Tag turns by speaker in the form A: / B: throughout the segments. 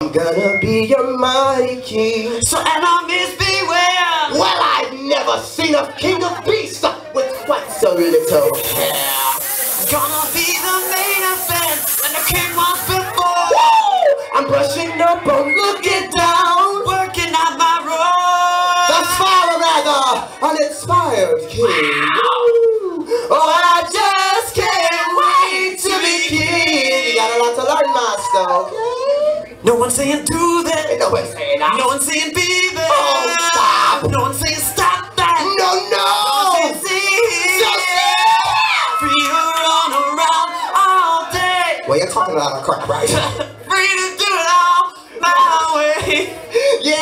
A: I'm gonna be your mighty king.
B: So enemies beware.
A: Well, I've never seen a king of beasts with quite so little hair.
B: Gonna be the main event and the king was before.
A: Woo! I'm brushing up on looking down,
B: working on my road.
A: Thus far a rather uninspired king. Oh, I just can't wait to be king. You got a lot to learn, master, okay?
B: No one's saying do that.
A: No one's saying that.
B: No one's saying be there.
A: Oh, stop.
B: No one's saying stop that.
A: No.
B: No one's saying
A: So
B: free to run around all day.
A: well, you're talking about a crap, right?
B: Free to do it all my way.
A: Yeah.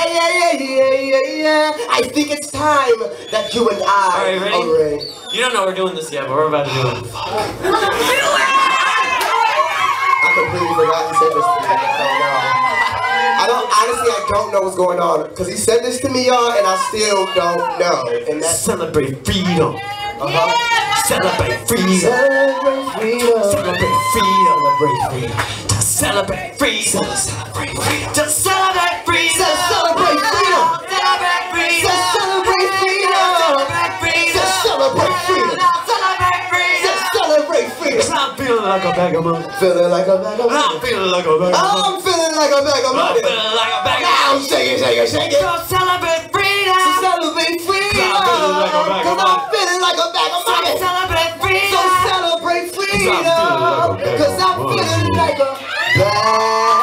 A: I think it's time that you and I
B: Alright, ready?
A: are ready.
B: You don't know we're doing this yet, but we're about to do it.
A: I completely forgot he said this to me. Honestly, I don't know what's going on. Because he said this to me, y'all, and I still don't know. And that's
B: Celebrate freedom. Celebrate freedom.
A: Celebrate freedom.
B: Celebrate freedom.
A: Celebrate freedom.
B: To celebrate freedom.
A: Celebrate freedom.
B: To celebrate freedom.
A: Celebrate freedom.
B: Celebrate freedom.
A: Celebrate freedom.
B: Celebrate freedom.
A: Celebrate freedom.
B: Celebrate freedom.
A: Celebrate freedom.
B: I'm feeling like a bag of money.
A: Feeling like a bag of money.
B: I'm feeling like a bag of money.
A: I'm feeling like a bag of
B: I'm
A: money.
B: feeling like a bag of
A: Now
B: money.
A: shake it.
B: So celebrate freedom.
A: Celebrate freedom.
B: I'm feeling like a bag of
A: Cause I'm feeling like a bag of
B: So
A: money.
B: celebrate
A: So
B: freedom.
A: celebrate freedom.
B: Cause
A: Cause I'm feeling like a bag.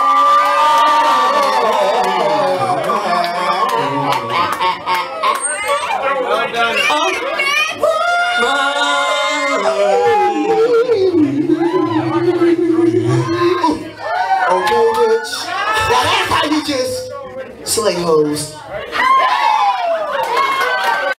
A: Okay, bitch. Now that's how you just slay hoes.